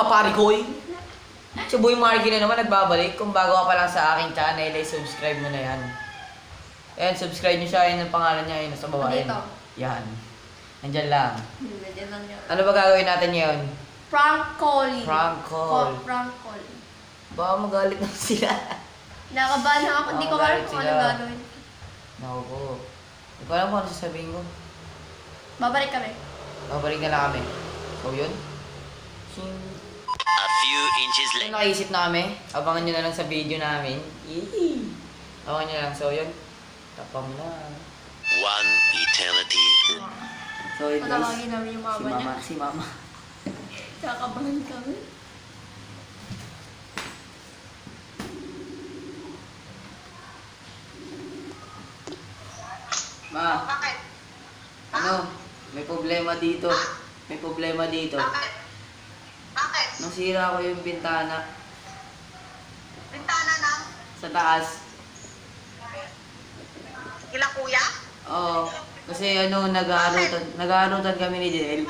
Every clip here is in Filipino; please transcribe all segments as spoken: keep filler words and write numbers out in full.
pare ko eh. Si Boy Marky na naman nagbabalik. Kung bago ka pa lang sa aking channel, ay subscribe mo na yan. Ayan, subscribe nyo siya. Ayan ang pangalan niya. Ayan, nasa baba. Dito. Yan. Nandyan lang. Nandyan lang yun. Ano ba gagawin natin ngayon? Prank calling. Prank call. Oh, prank calling. Baka magalit na sila. Nakabahan ako. Hindi ko alam kung anong gagawin. Naku po. Hindi ko alam kung ano sasabihin ko. Babalik kami. Babalik na lang kami. So yun. Sing. A few inches later. Nakaisip na kami. Abangan nyo na lang sa video namin. Yee! Abangan nyo na lang. So yun. Tapang na. One eternity. So yun guys. Patawagin namin yung mama Si niya. mama. Si mama. Kakabahan kami. Ma. Bakit? Ano? May problema dito. May problema dito. Bakit? Bakit? Nasira ko yung bintana. Bintana na? Sa taas. Kila kuya? Oo. Kasi ano, nag-aarutan, nag-aarutan kami ni Jel.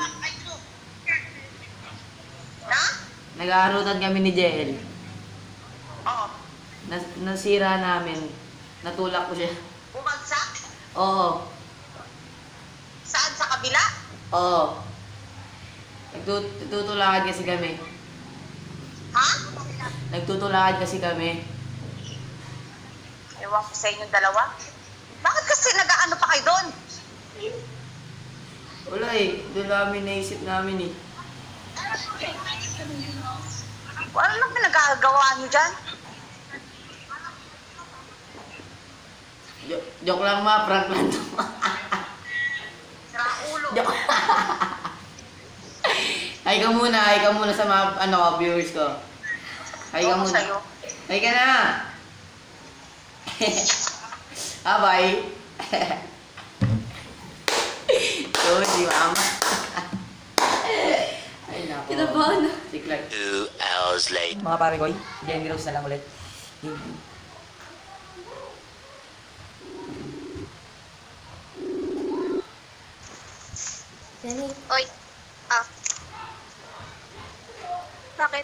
Na? Nag-aarutan kami ni Jel. Oo. Nas nasira namin. Natulak ko siya. Bumagsak? Oo. Saan? Sa kabila? Oo. Nagtut Nagtutulakan kasi kami. Ha? Nagtutulakan kasi kami. Ewan ko sa inyong dalawa. Bakit kasi nag-ano pa kayo doon? Wala eh. Doon namin naisip namin eh. Ano lang pinagagawa niyo dyan? Jo joke lang ma, prank lang to. Sira ulo. Joke. Hi ka muna, hi ka muna sa mga ano, viewers ko. Hi ka Ewan ko muna. sa'yo. Hi ka na. Ah, bye. So, si mama. Ay, nako. Kinabahan na. Si Clark. Two hours later. Mga pare ko, Jenny Rose na lang ulit. Jenny. Oy. Ah. Bakit?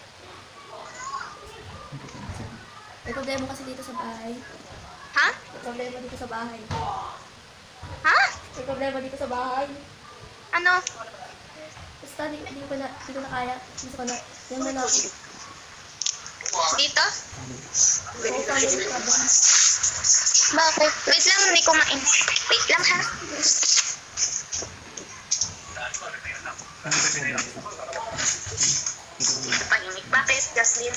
May problema kasi dito sa bahay. Ha? May problema dito sa bahay. Ha? May problema dito sa bahay. Ano? Basta di, di ko na, di ko na kaya. Gusto ko na. Yan na lang. Dito? Oo, kami yung problem. Bakit? Wait lang, hindi ko main. Wait lang ha. Pahinig. Bakit, Jocelyn?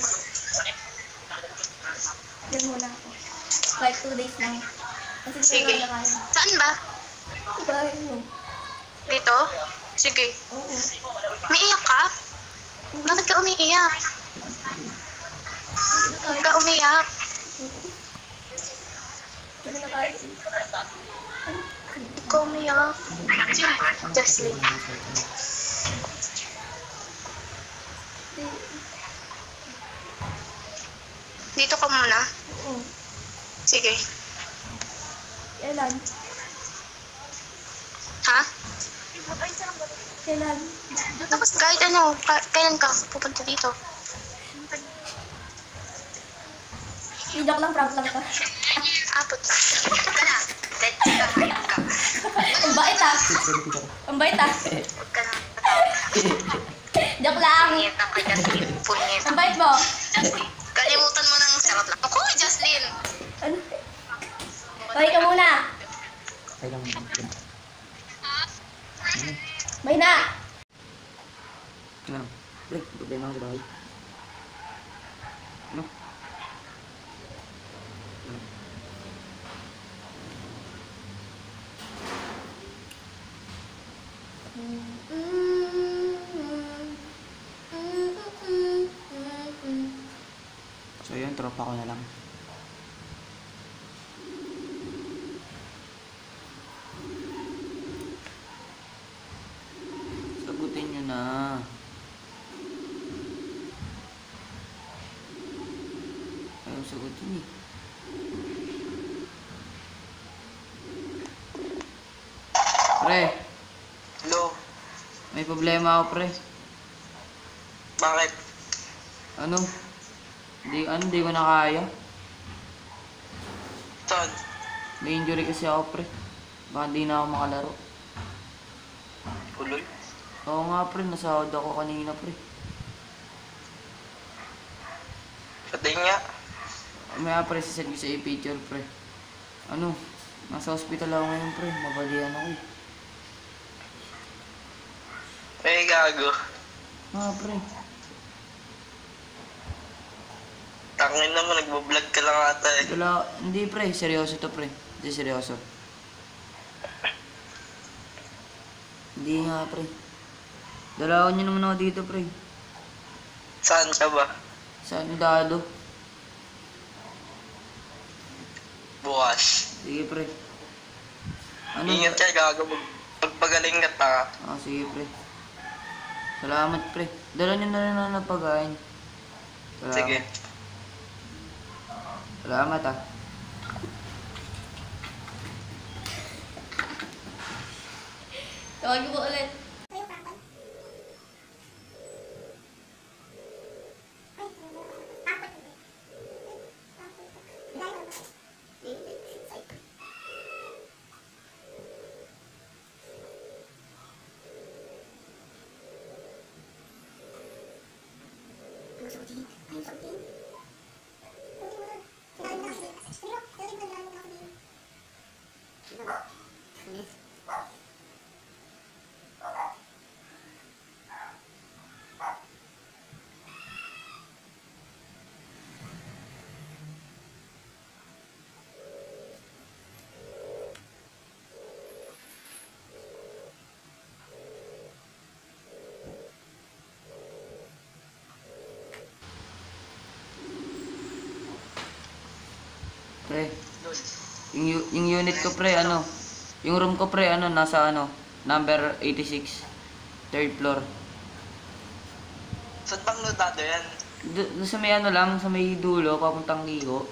Yan muna ako. Like two days lang. Kasi di Sige. ko na kaya. Saan ba? Sa bahay mo. Dito? Sige. Oo. May iyak ka? Bakit ka umiiyak? Bakit ka umiiyak? Hindi na kaya. Bakit ka umiiyak? Jocelyn. Dito ka muna. Oo. Sige. Kailan? Ha? Kailan? Tapos kahit ano, ka- kailan ka pupunta dito? Joke lang, prank lang ka. Apot. Ka na. Dead ka. Hayop ka. Ang bait ah. Ang bait ah. Huwag ka na matawag. Joke lang. Punyeta ka, Jocelyn. Punyeta. Ang bait mo. Jocelyn. Kalimutan mo ng sarap lang. Ako, Jocelyn. Ano? Bye ka muna. Hi lang muna. Bye na. Ano? Break, problema ako sa bahay. Ano? So yun, tropa ko na lang. Sagutin nyo na. Ayaw sagutin eh. Pre, Hello, may problema ako pre. bakit? Ano? Hindi, ano, hindi ko na kaya. Saan? May injury kasi ako, pre. Baka hindi na ako makalaro. Tuloy? Oo nga, pre. Nasahod ako kanina, pre. Pati nga. May pre, sasend ko sa i-picture, pre. Ano? Nasa hospital ako ngayon, pre. Mabalian ako, eh. May gago. Ah, pre. Tangin naman, nagbablog ka lang ata eh. Wala, hindi, pre. Seryoso to, pre. Hindi, seryoso. Hindi nga, pre. Dalawan niyo naman ako dito, pre. Saan ka ba? Saan dado? Bukas. Sige, pre. Ano? Ingat ka, gago. Pagpagaling ka ta. Ah, sige, pre. Salamat, pre. Dala niyo na rin ako ng pagkain. Salamat. Sige. Salamat, ah. Tawagin mo ulit. Pre. Yung, yu- yung unit ko, pre, ano? Yung room ko, pre, ano? Nasa, ano? Number eighty-six. Third floor. Saan bang notado yan? Do- doon sa may ano lang, sa may dulo, papuntang Ligo.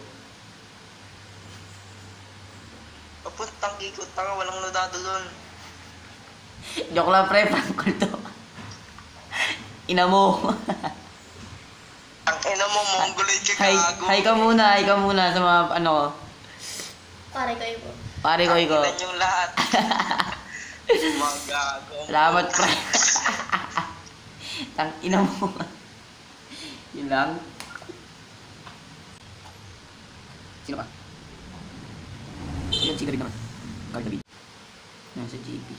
Papuntang ikot, tanga, walang notado doon. Joke lang, pre. Prank ko to. Ina mo. Ang ina mo, mongoloid ka Hi, gago. hi ka muna, hi ka muna sa mga, ano ko. Pare ko ibo. Pare ko, iko. Ang ina yung lahat. Mga gago. Salamat, pre. Tang ina mo. Yun lang. Sino ka? Yan, si Gabi naman. Gabi. Nasa J P.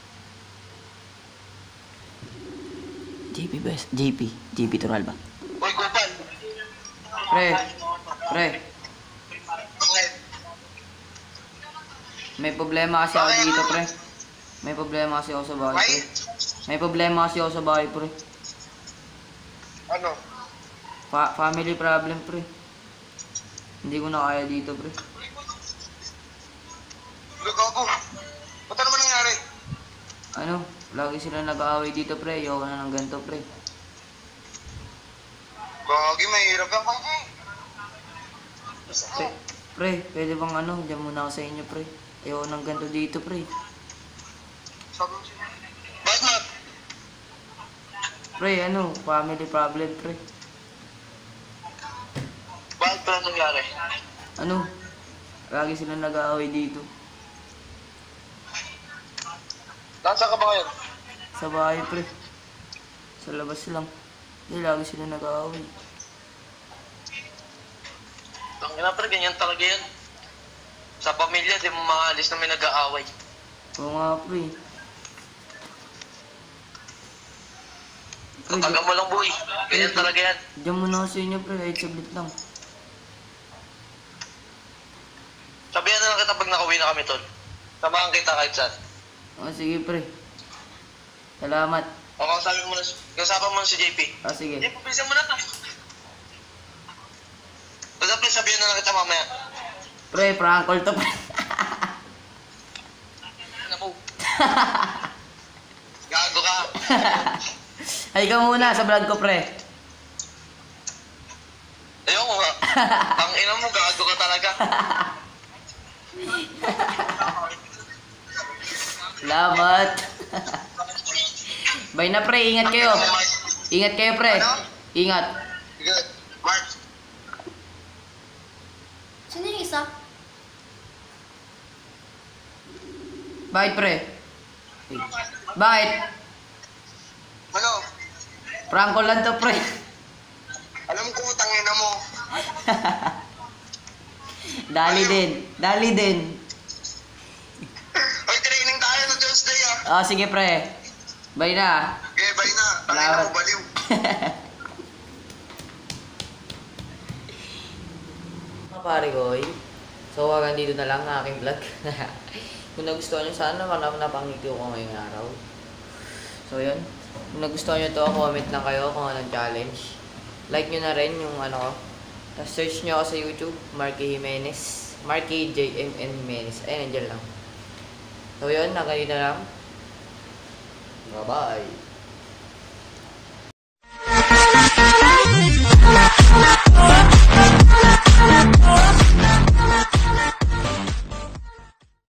J P best. J P. J P Turalba. Uy, Kupal. Pre. Pre. Okay. May problema kasi ako dito, pre. May problema kasi ako sa bahay, pre. May problema kasi ako sa bahay, pre. Ano? Fa family problem, pre. Hindi ko na kaya dito, pre. Gago. Ba't naman nangyari? Ano? Lagi sila nag-aaway dito, pre. Ayoko na ng ganito, pre. Gagi, mahirap yan kasi. Pre, pre, pwede bang ano? Diyan muna ako sa inyo, pre. Ayoko ng ganito dito, pre. Sabi mo siya. Bakit, Matt? Pre, ano? Family problem, pre. Bakit pa nangyari? Ano? Lagi sila nag-aaway dito. Nasaan ka ba ngayon? Sa bahay, pre. Sa labas lang. Hindi, lagi sila nag-aaway. Ang ina, pre, ganyan talaga yan. Sa pamilya, di mo maalis na may nag-aaway. Oo nga, pre. Pre, Taga mo lang, boy. Ganyan Pre, talaga yan. diyan muna ako sa inyo, pre. Kahit saglit lang. Sabihan na lang kita pag nakauwi na kami, tol. Samahan kita kahit saan. O, sige, pre. Salamat. O, kasabi mo na, kasabi mo na si J P. Ah, sige. J P, pisa mo na to. Basta, please, sabihan na lang kita mamaya. Pre, prank call to, pre. Ano mo? Gago ka. Ay ka muna sa vlog ko, pre. Ayoko nga. Ang ina mo, gago ka talaga. Salamat. Bye na, pre. Ingat kayo. Ingat kayo, pre. Ingat. Sige. Bakit, pre? Bakit? Ano? Prank ko lang to, pre. Alam ko, tangina mo. Dali din. Dali din. Oy, training tayo na Tuesday ah. Oh, sige, pre. Bye na. Okay, bye na. Tangina Salamat. mo, baliw. Mga pare ko, eh. So, hanggang dito na lang ang aking vlog. Kung nagustuhan nyo, sana naman napangiti ko ngayong araw. So, yun. Kung nagustuhan nyo to, comment lang kayo kung anong challenge. Like nyo na rin yung ano ko. Tapos search nyo ako sa YouTube, Marky Jimenez. Marky J M N Jimenez. Ayun, nandiyan lang. So, yun. Hanggang dito na lang. Bye-bye.